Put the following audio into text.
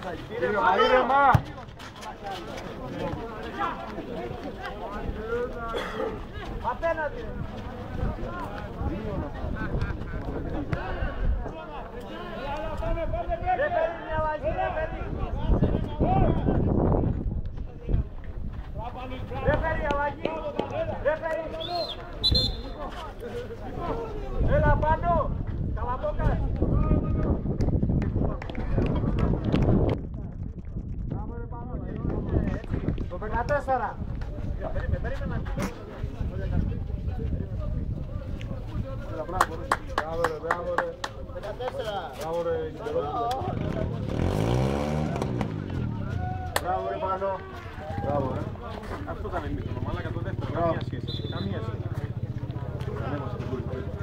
Ήρεμα! Απέναντι! Δεν παίρνει μια βαγή, δεν παίρνει! Δεν παίρνει μια βαγή! Δεν παίρνει! Έλα πάνω! Καλαμπόκας! Το 14! Περίμενα! Μπράβο ρε! Μπράβο ρε! 14! Μπράβο ρε! Μπράβο ρε πάνω! Μπράβο ρε! Αυτό ήταν εμείς το μάλακα το δεύτερο, καμία σχέση. Καμία σχέση.